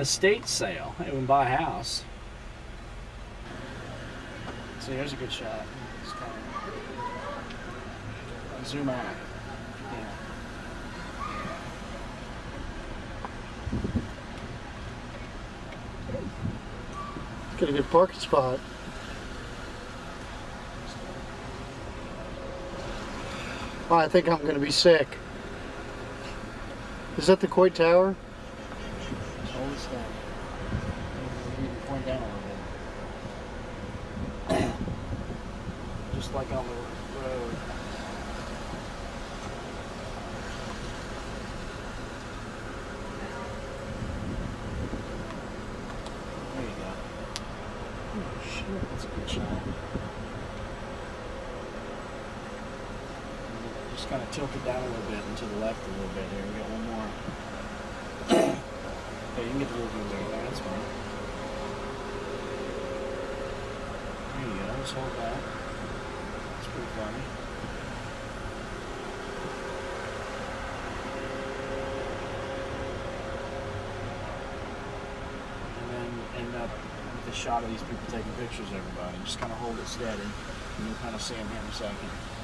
estate sale. They would buy a house. So here's a good shot. Just kind of zoom out. Yeah. Got a good parking spot. Oh, I think I'm going to be sick. Is that the Coit Tower? Hold it steady. You can point down a little bit. Just like on the road. There you go. Oh shit, that's a good shot. Just kind of tilt it down a little bit and to the left a little bit here. We got one more. Okay, you can get the little view there. That's fine. There you go. Just hold that. That's pretty funny. And then end up with a shot of these people taking pictures of everybody. Just kind of hold it steady, and you'll kind of see them here in a second.